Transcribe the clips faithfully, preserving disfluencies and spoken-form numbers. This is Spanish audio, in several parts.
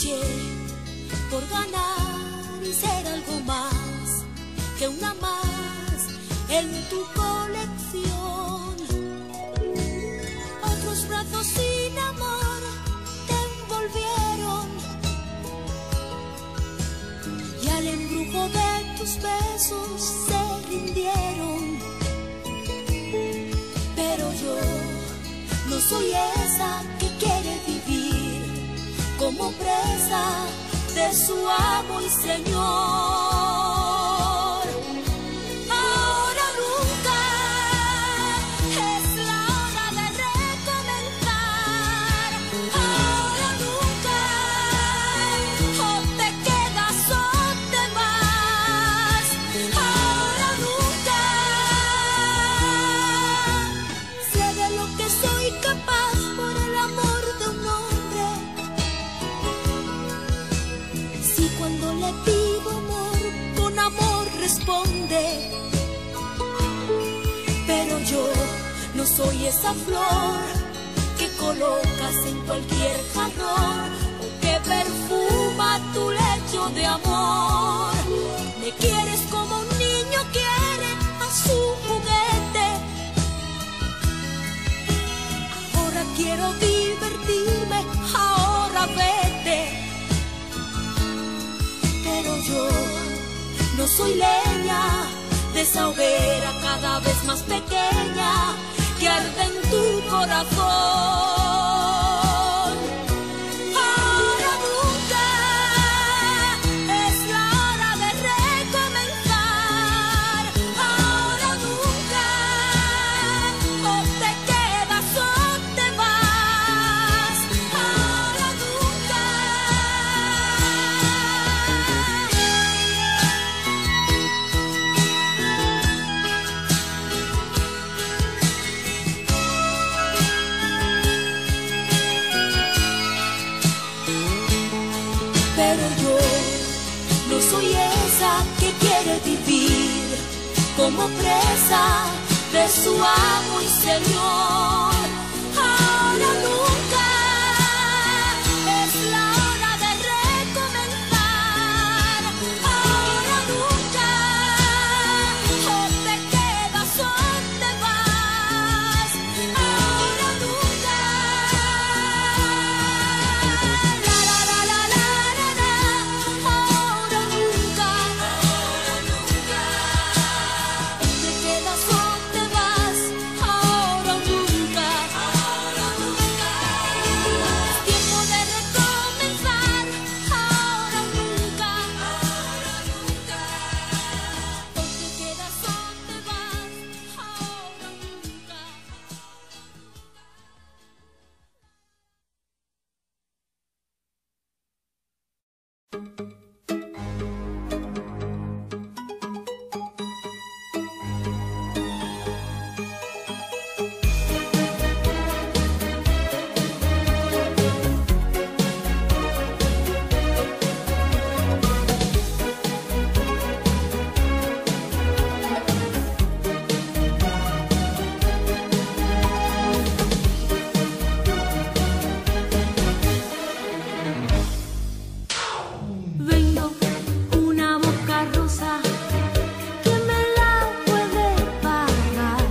luché por ganar y ser algo más que una más en tu colección. Otros brazos sin amor te envolvieron y al embrujo de tus besos se rindieron. Pero yo no soy esa que quiere vivir como presa de su amo y señor. Ahora nunca es la hora de recomenzar. Ahora nunca, o te quedas o te vas. Ahora nunca, sé de lo que soy capaz por el amor de un hombre. Si cuando le pido amor, con amor responde. Pero yo no soy esa flor que colocas en cualquier jarrón o que perfuma tu lecho de amor. Me quieres como un niño quiere a su juguete. Ahora quiero divertirme, ahora vete. Pero yo no soy leña de esa hoguera cada vez más pequeña que arde en tu corazón. Ahora nunca es la hora de recomenzar. Ahora nunca, o te quedas o te vas. Ahora nunca. Pero yo no soy esa que quiere vivir como presa de su amo y señor. Ahora nunca es la hora de recomenzar. Ahora nunca, o te quedas o te vas. Ahora nunca. La la la la la la la. Ahora nunca. Ahora nunca. Te quedas o te vas. Ahora nunca. Ahora nunca. Es tiempo de recomenzar. Ahora nunca. Ahora nunca. O te quedas o te vas. Ahora nunca. Vengo una boca rosa que me la puede pagar.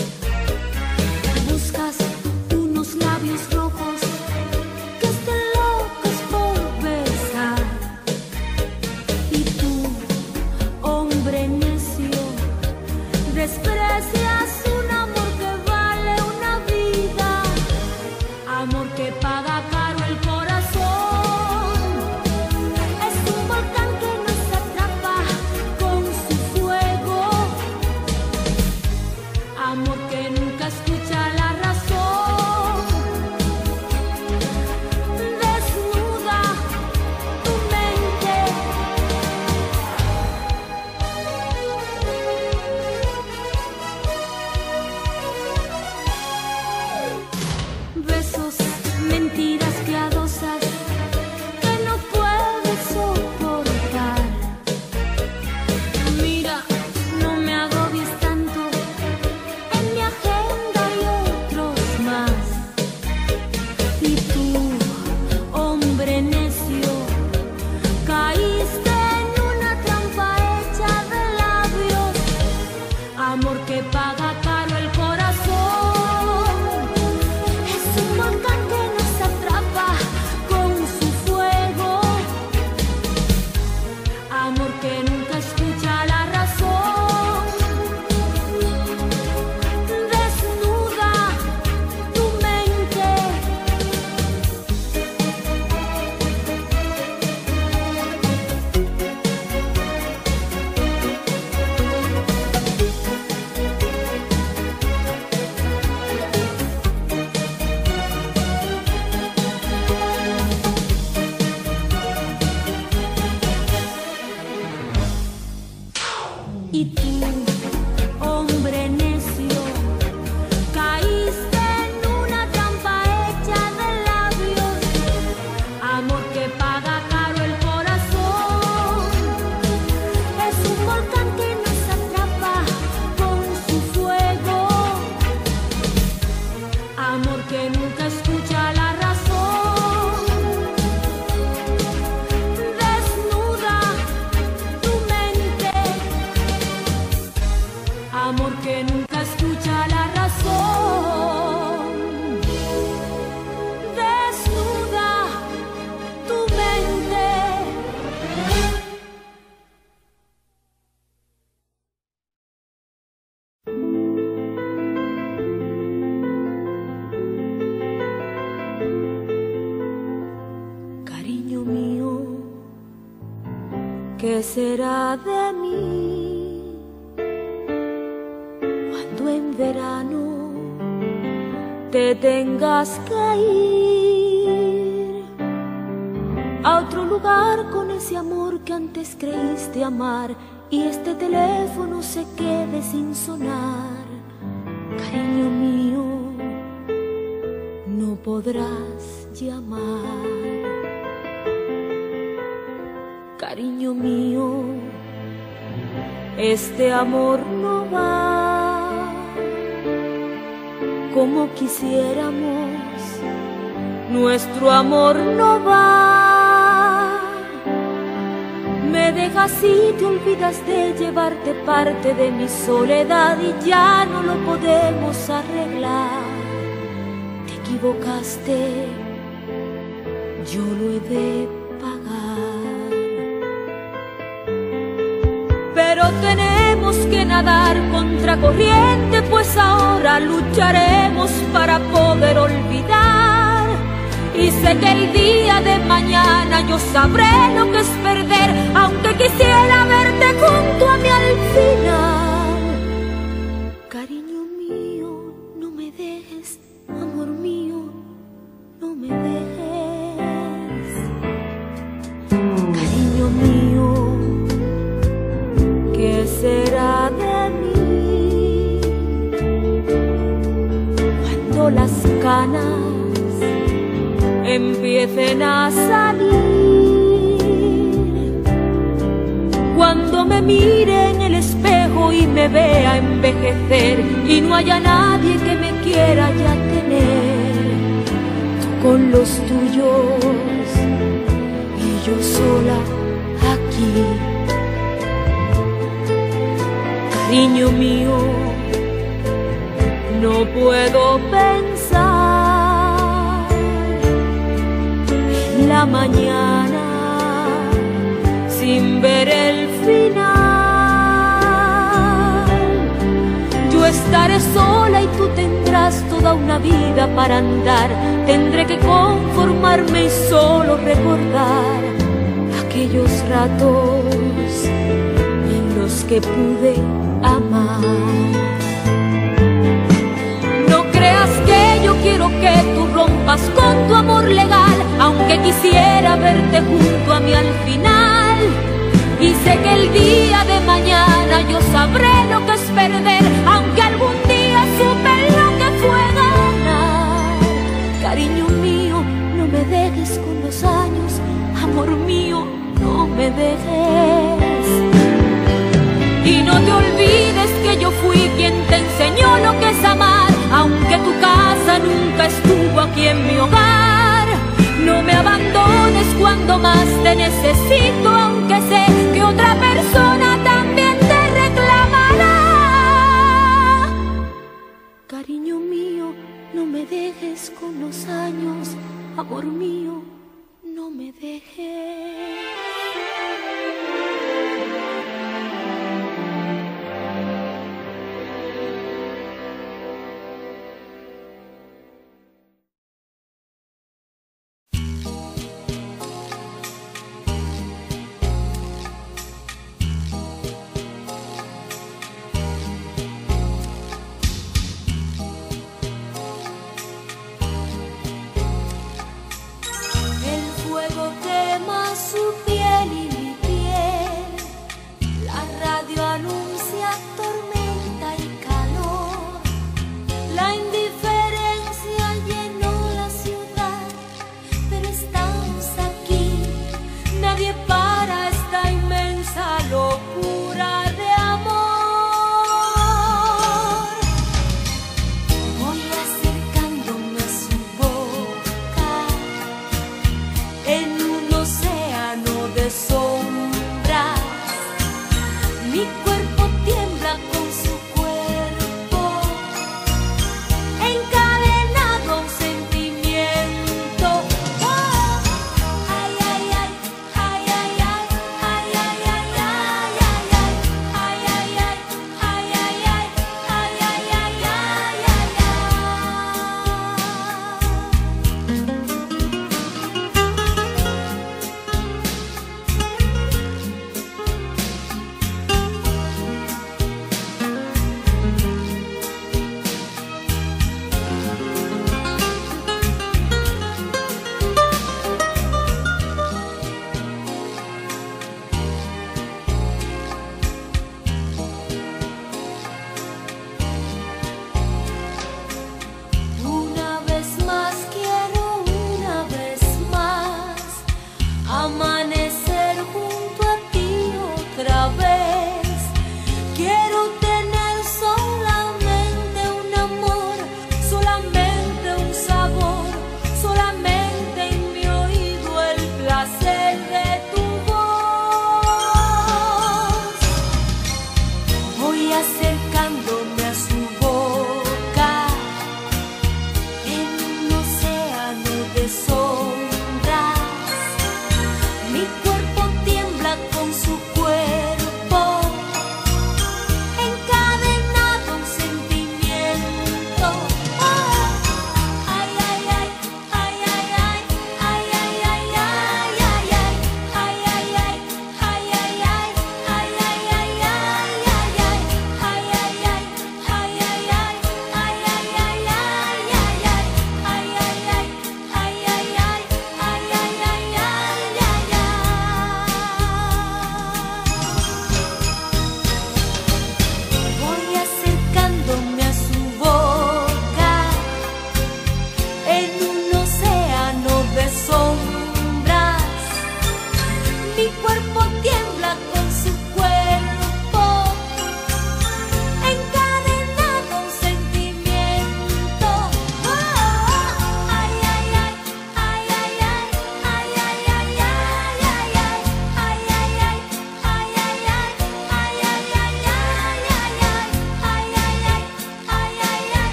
Buscas unos labios rojos que estén locos por besar. Y tú, hombre necio, desprecias un amor que vale una vida, amor que paga caro el corazón. Es un volcán que no se atrapa con su fuego, amor que nunca escucha la razón. Desnuda tu mente. Besos, mentiras piadosas que no puedes soportar. Mira, no me agobies tanto en mi ajena ¿Qué será de mí cuando en verano te tengas que ir a otro lugar con ese amor que antes creíste amar y este teléfono se quede sin sonar? Cariño mío, no podrás llamar. Cariño mío, este amor no va como quisiéramos, nuestro amor no va. Me dejas y te olvidas de llevarte parte de mi soledad y ya no lo podemos arreglar. Te equivocaste, yo lo he de pagar. Pero tenemos que nadar contra corriente, pues ahora lucharemos para poder olvidar. Y sé que el día de mañana yo sabré lo que es perder, aunque quisiera verte junto a mí al final. Cariño mío, no me dejes, amor mío, no me dejes. Cariño mío, ¿qué será de mí cuando las canas empiecen a salir? Cuando me mire en el espejo y me vea envejecer y no haya nadie que me quiera ya tener, tú con los tuyos y yo sola aquí. Cariño mío, no puedo pensar en la mañana sin ver el final. Yo estaré sola y tú tendrás toda una vida para andar. Tendré que conformarme y solo recordar aquellos ratos en los que pude amar. No creas que yo quiero que tú rompas con tu amor legal, aunque quisiera verte junto a mí al final. Y sé que el día de mañana yo sabré lo que es perder, aunque algún día supe lo que fue ganar. Cariño mío, no me dejes con los años, amor mío, no me dejes. Y no te olvides que yo fui quien te enseñó lo que es amar, aunque tu casa nunca estuvo aquí en mi hogar. No me abandones cuando más te necesito, aunque sé que otra persona también te reclamará. Cariño mío, no me dejes con los años, amor mío, no me dejes. Su piel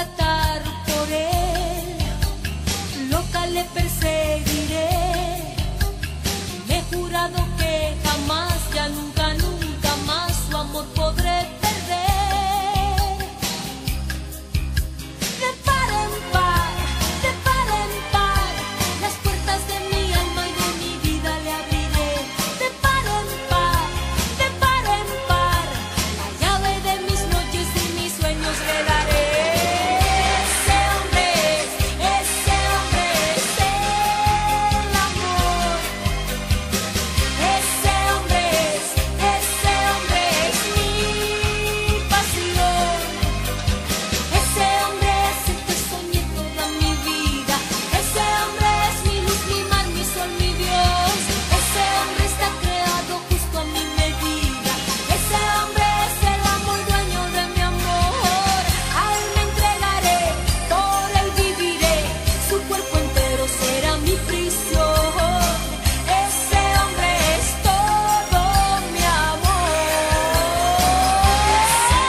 matar por él, loca le perseguiré. Me he jurado que jamás, ya nunca, nunca más su amor podré perder. De par en par, de par en par, las puertas de mi alma y de mi vida le abriré. De par en par, de par en par, la llave de mis noches y mis sueños le daré. Ese hombre es, ese hombre es el amor. Ese hombre es, ese hombre es mi pasión. Ese hombre es el que soñé toda mi vida. Ese hombre es mi luz, mi mar, mi sol, mi Dios. Ese hombre está creado justo a mi medida. Ese hombre es el amor, dueño de mi amor. A él me entregaré, por él viviré. Su cuerpo entero será mi prisión. Ese hombre es todo mi amor. Ese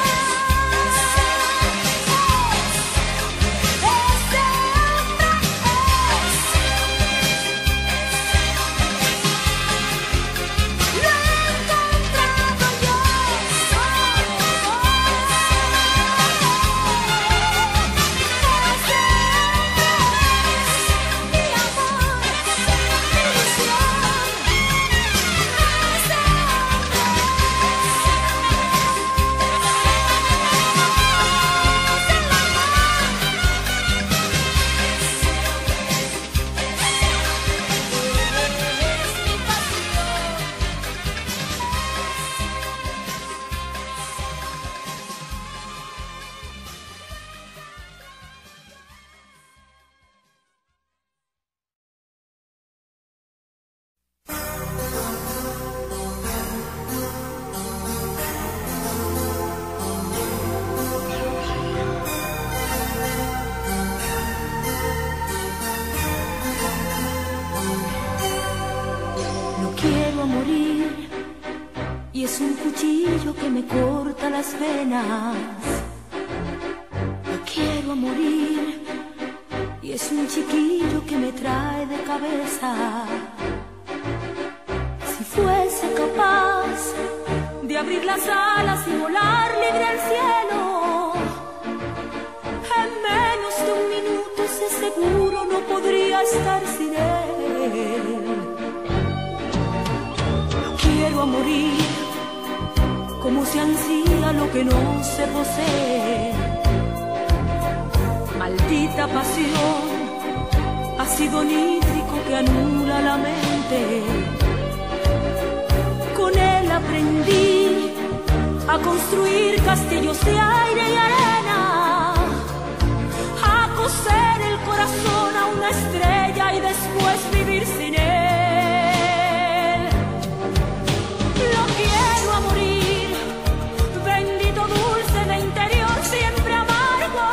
lo he encontrado yo. Mi amor, mi ilusión. Lo quiero a morir y es un cuchillo que me corta las venas. Lo quiero a morir y es un chiquillo que me trae de cabeza. Si fuese capaz de abrir las alas y volar libre al cielo, en menos de un minuto ese seguro no podría estar sin él. Quiero a morir como se ansía lo que no se posee. Maldita pasión, ácido nítrico que anula la mente. Con él aprendí a construir castillos de aire y arena, a coser el corazón a una estrella y después vivir sin él. Lo quiero a morir, bendito dulce de interior siempre amargo.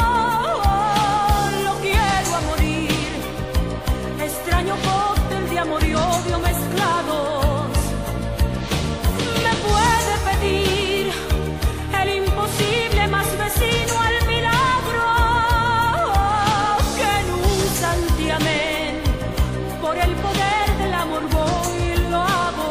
Lo quiero a morir, extraño cóctel de amor y odio mezclados. Me puede pedir el imposible más vecino al milagro, que en un santiamén por el poder del amor voy y lo hago.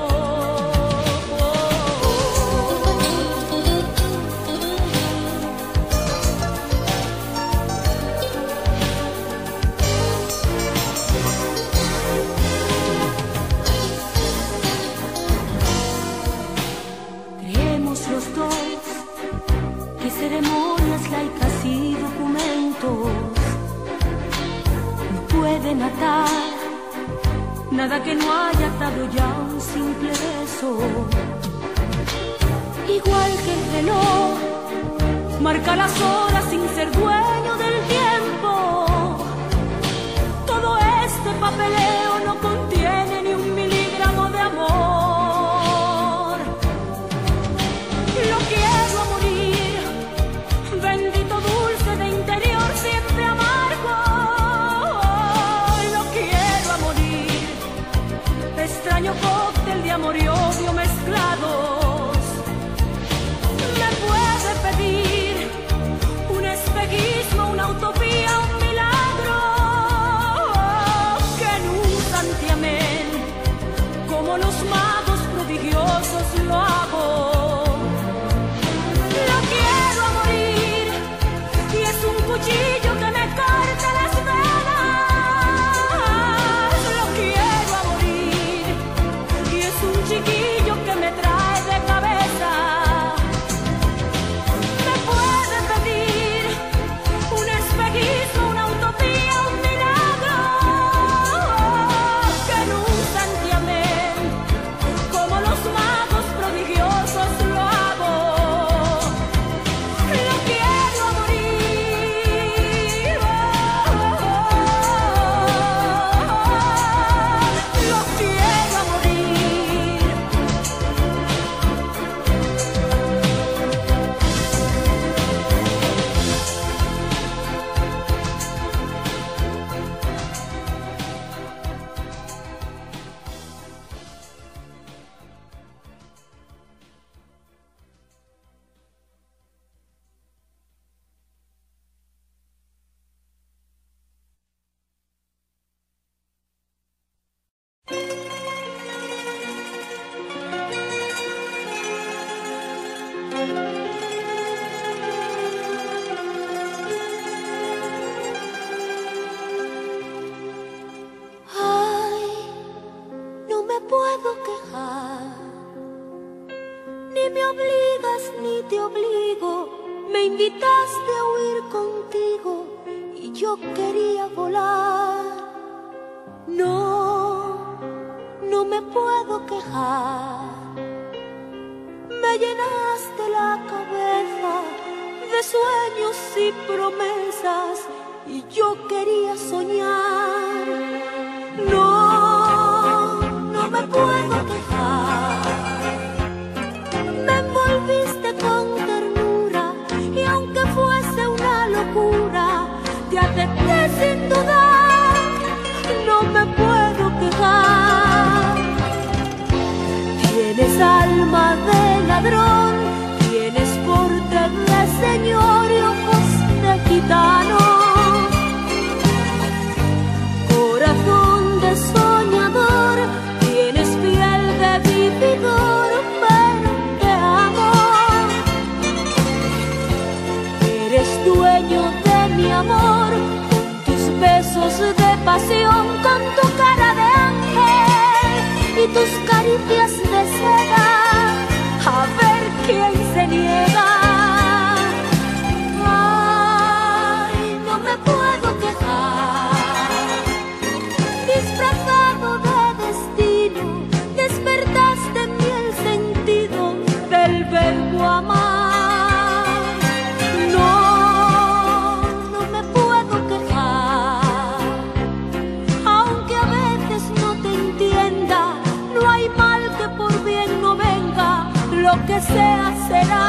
Creemos los dos que ceremonias laicas y documentos no pueden atar nada que no haya atado ya un simple beso. Igual que el reloj marca las horas sin ser dueño del tiempo, todo este papeleo no contiene ni un miligramo de amor. Lo quiero a morir, bendito dulce de interior siempre amargo. Lo quiero a morir, extraño cóctel de amor y odio mezclados. Me puede pedir un me obligas ni te obligo, me invitaste a huir contigo y yo quería volar. No, no me puedo quejar. Me llenaste la cabeza de sueños y promesas y yo quería soñar. No, no me puedo quejar. Me envolviste con ternura y aunque fuese una locura, te acepté sin dudar. No me puedo quejar. Tienes alma de ladrón, tienes porte de señor y ojos de gitano, corazón de soñador, tienes piel de vividor, pero te amo. Eres dueño de mi amor, con tus besos de pasión, con tu cara de ángel y tus caricias de seda. A ver quién se niega. Ay, no me puedo quejar. Disfrazado de destino, despertaste en mí el sentido del verbo amar. No, no me puedo quejar. Aunque a veces no te entienda, no hay mal que por bien no venga, lo que sea será.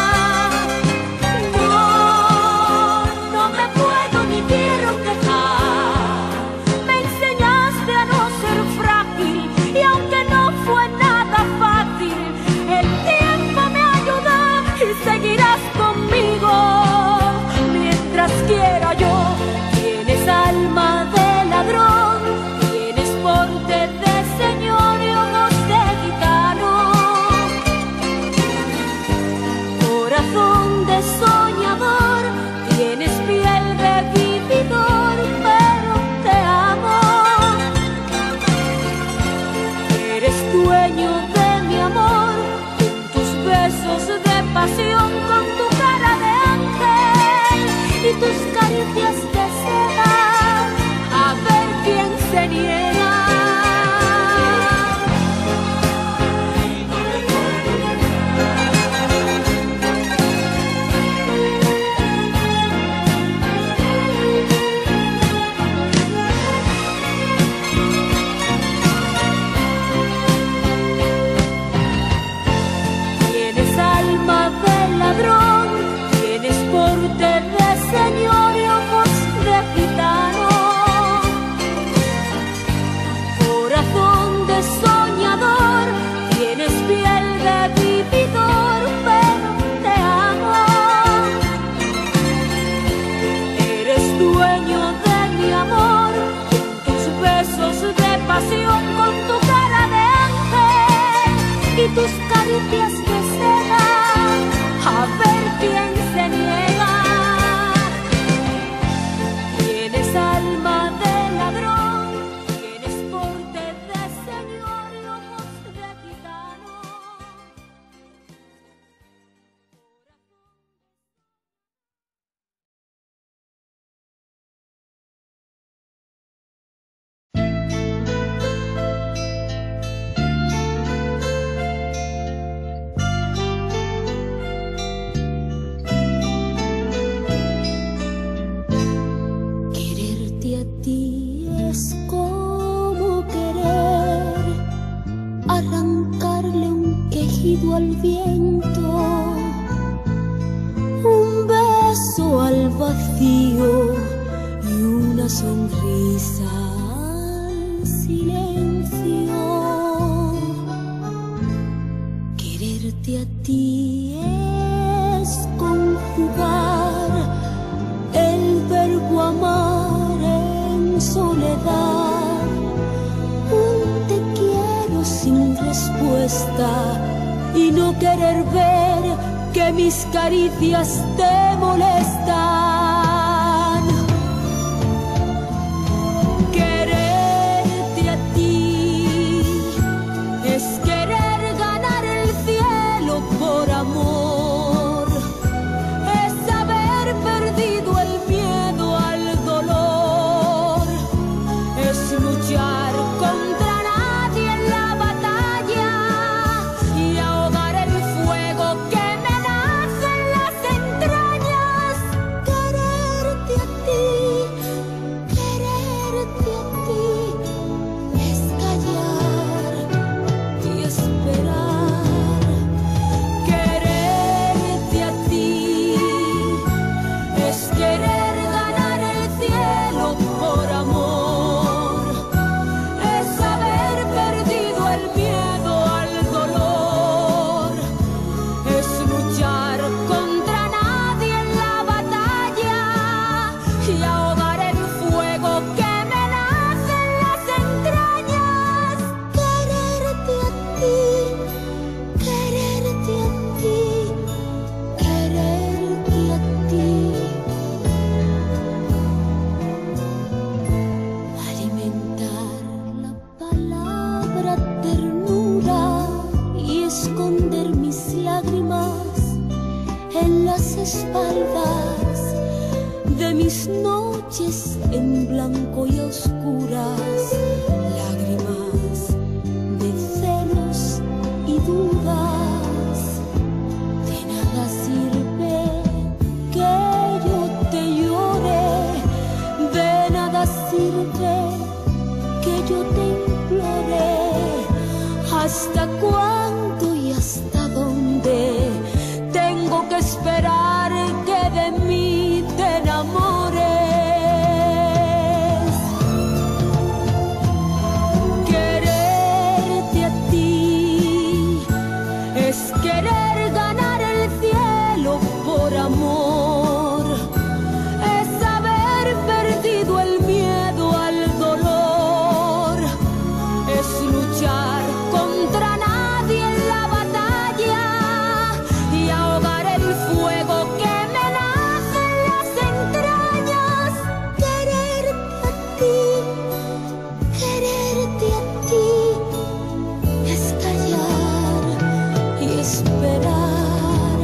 No, no me puedo ni quiero quejar. Me enseñaste a no ser frágil y aunque no fue nada fácil, el tiempo me ayuda y seguirás conmigo mientras quiera yo. Tienes alma de ladrón, tienes porte de señor y ojos de gitano, corazón de soñador, tienes piel de vividor, pero te amo. Eres dueño de mi amor, con tus besos de pasión, con tu cara de ángel y tus caricias de seda. A ver quién se niega. Tienes alma de ladrón, tienes porte de señor y ojos de gitano, corazón de soñador, tienes piel de vividor, pero te amo. Eres dueño de mi amor, con tus besos de pasión, con tu cara de ángel y tus caricias de seda. A ver quién se niega. Tienes alma de ladrón, tienes porte de señor y ojos de gitano. Quererte a ti es como querer arrancarle un quejido al viento, un beso al vacío y una sonrisa al silencio. Quererte a ti es conjugar el verbo amar en soledad, un te quiero sin respuesta y no querer ver que mis caricias te molestan. Quererte a ti es querer ganar el cielo por espaldas, de mis noches en blanco y oscuras, lágrimas de celos y dudas. De nada sirve que yo te llore, de nada sirve que yo te implore. ¿Hasta cuándo y hasta dónde tengo que esperar que de mí te enamores? Quererte a ti es querer ganar el cielo por amor, es haber perdido el miedo al dolor, es luchar contra nadie en la batalla y ahogar el fuego que me nace en las entrañas. Quererte a ti, quererte a ti, es callar y esperar.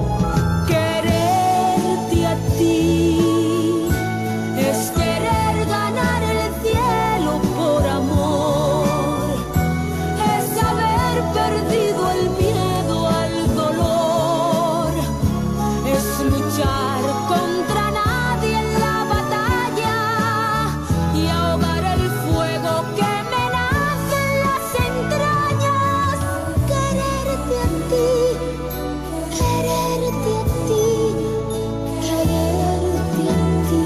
Quererte a ti es querer ganar el cielo por amor, es haber perdido el miedo al dolor, es luchar contra nadie en la batalla y ahogar el fuego que me nace en las entrañas. Quererte a ti, quererte a ti, quererte a ti.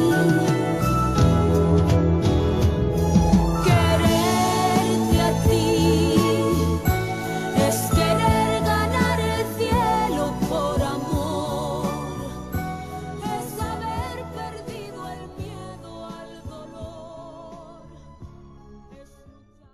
Quererte a ti es querer ganar el cielo por amor, es haber perdido el miedo al dolor, es luchar.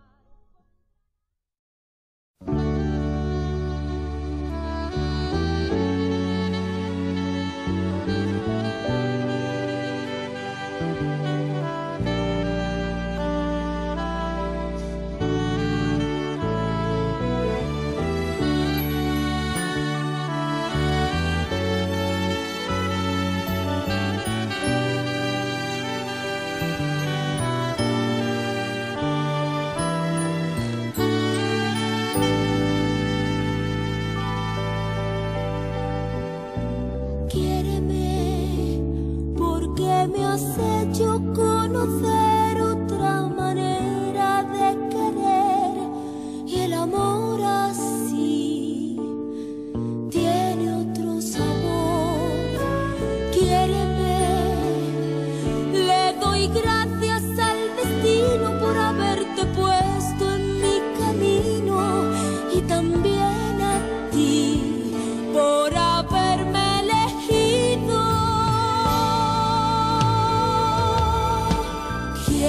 Quiéreme porque me has hecho conocer otra manera de querer, y el amor así tiene otro sabor. Quiéreme, le doy gracias al destino por haberte puesto en mi camino, y también a ti por haberme elegido.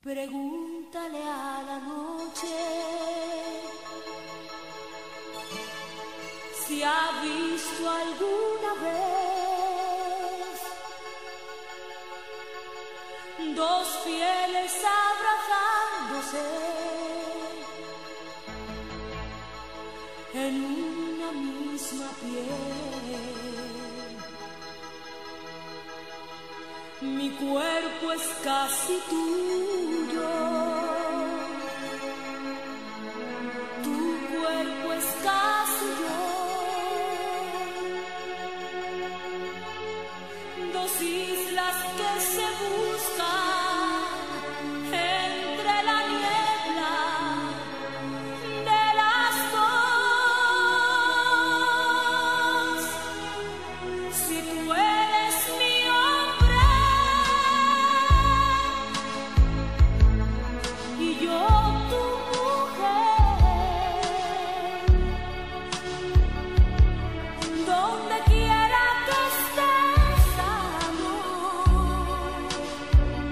Pregúntale a la noche si ha visto alguna vez dos fieles abrazándose en una misma piel. Mi cuerpo es casi tuyo, tu cuerpo es casi yo, dos islas que se buscan entre la niebla de las dos. Si tú eres mi hombre y yo tu mujer, donde quiera que estés, amor,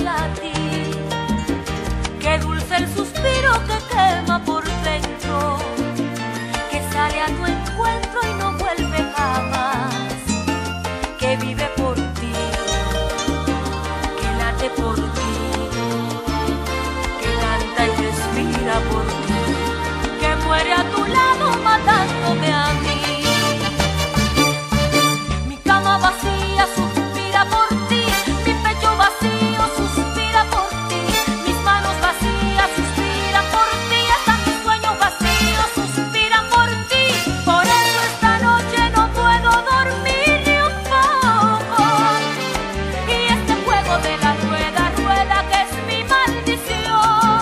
a ti. Qué dulce el suspiro que quema por dentro, que sale a tu encuentro y no vuelve jamás, que vive por ti, que late por ti, que canta y respira por ti, que muere a tu lado matándome a mí. Mi cama vacía suspira por ti, mi pecho vacío suspira por ti, mis manos vacías suspiran por ti, hasta mis sueños vacíos suspiran por ti. Por eso esta noche no puedo dormir ni un poco, y este juego de la rueda, rueda que es mi maldición.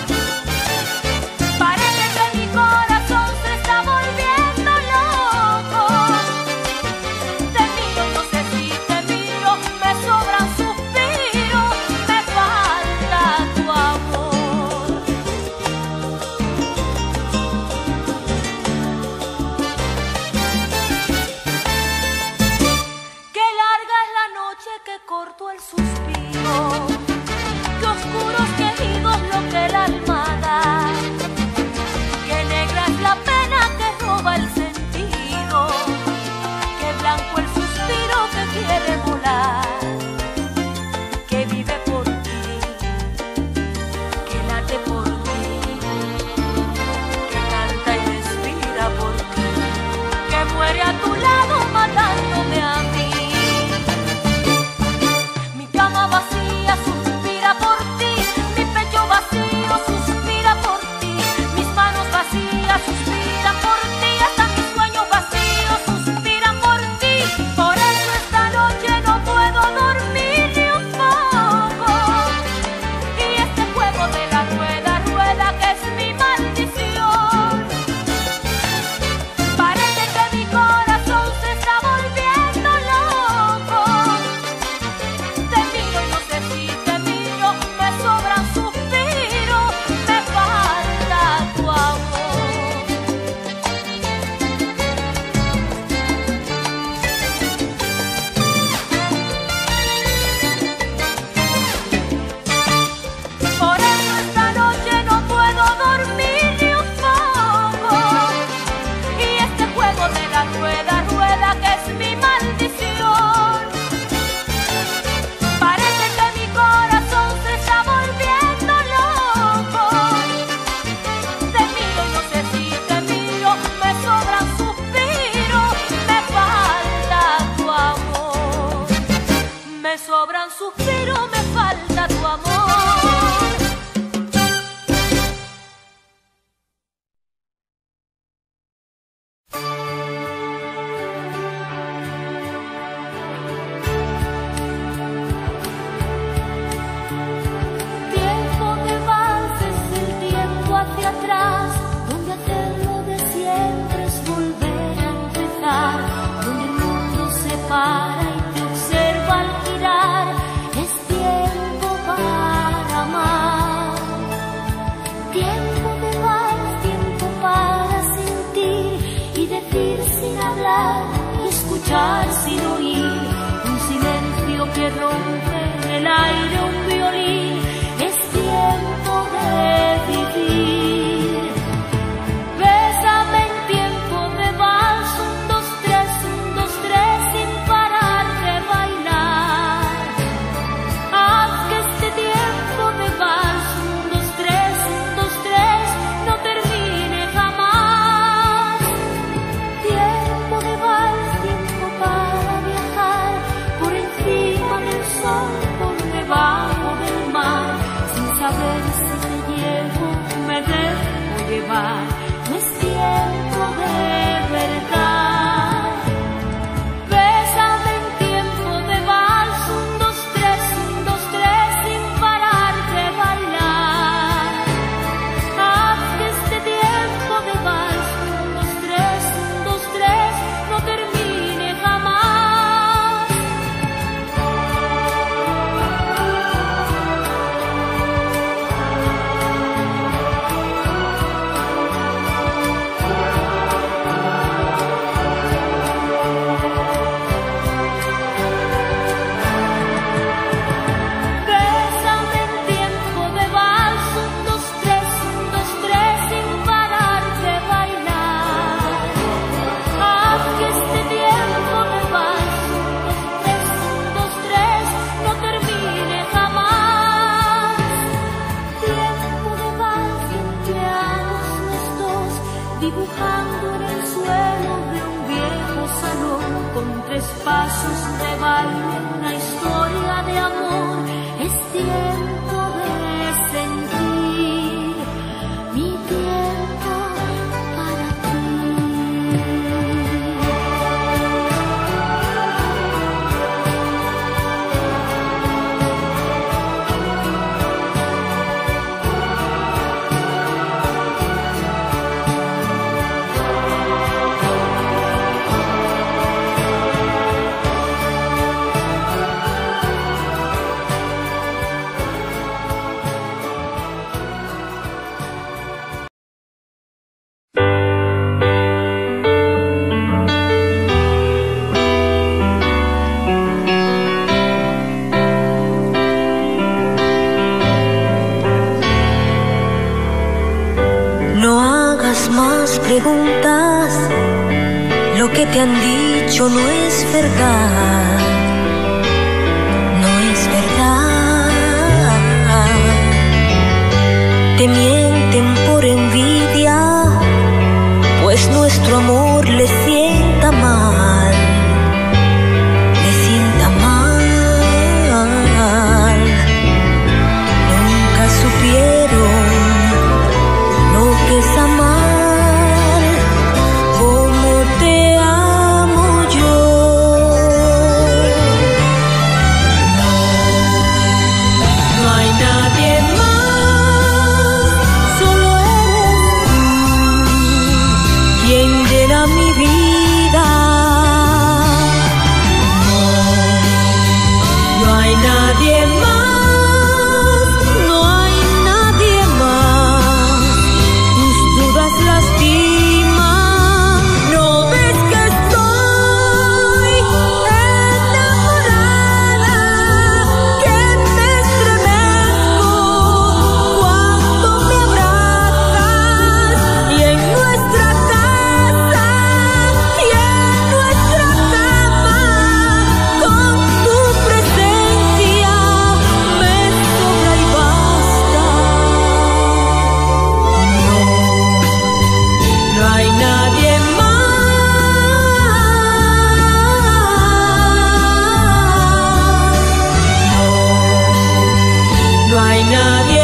Parece que mi corazón se está volviendo loco. Te miro y no sé si te miro, me sobran suspiros, me falta tu amor. Qué larga es la noche, que corto el suspiro, qué oscuros queridos lo que el alma da, qué negra es la pena que roba el sentido, qué blanco el suspiro que quiere volar, que vive por ti, que late por ti, que canta y respira por ti, que muere a tu lado matándome a mí. Mi cama vacía suspira por ti, mi pecho vacío suspira por ti, mis manos vacías suspiran por ti, hasta mis sueños vacíos suspiran por ti. Por eso esta noche no puedo dormir ni un poco, y este juego de la rueda, rueda que es mi maldición. Parece que mi corazón se está volviendo loco. Te miro y no sé si te miro, me sobran suspiros, me falta tu amor. Por eso esta noche no puedo dormir ni un poco, y este juego de la rueda, rueda que es mi maldición. Parece que mi corazón se está volviendo loco. Te miro y no sé si te miro, me sobran suspiros, me falta tu amor. Me sobran suspiros, me falta tu amor. Tiempo de vals es el tiempo hacia atrás, donde hacerlo de siempre es volver a empezar, donde el mundo se para y te observa al girar. Es tiempo para amar, tiempo de vals, tiempo para sentir y decir sin hablar y escuchar sin oír, un silencio que rompe en el aire un violín. Es tiempo de vivir. Bésame en tiempo de vals, un, dos, tres, un, dos, tres, sin parar de bailar. Haz que este tiempo de vals, un, dos, tres, un, dos, tres, no termine jamás. Tiempo de vals, tiempo para viajar por encima del sol, por debajo del mar, sin saber si te llevo, me dejo llevar. No es tiempo de verdad. Bésame en tiempo de vals, un, dos, tres, un, dos, tres, sin parar de bailar. Haz que este tiempo de vals, un, dos, tres, un, dos, tres, no termine jamás. preguntas, lo que te han dicho no es verdad, no es verdad. Te mienten por envidia, pues nuestro amor les sienta mal, les sienta mal. Nunca supieron lo que es amar como te amo yo. No, no hay nadie más, solo eres tú quien llena mi vida. No, no hay nadie más, no hay nadie más. Tus dudas lastiman. No ves que estoy enamorada, que me estremezco cuando me abrazas, y en nuestra casa y en nuestra cama, con tu presencia me sobra y basta. No, no hay nadie más. No, no hay nadie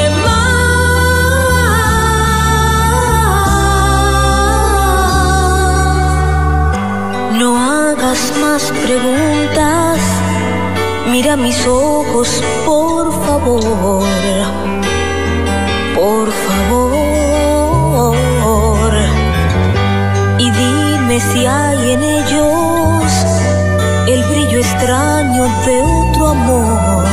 más. No hagas más preguntas, mira mis ojos, por favor, por favor, y dime si hay en ellos el brillo extraño de otro amor.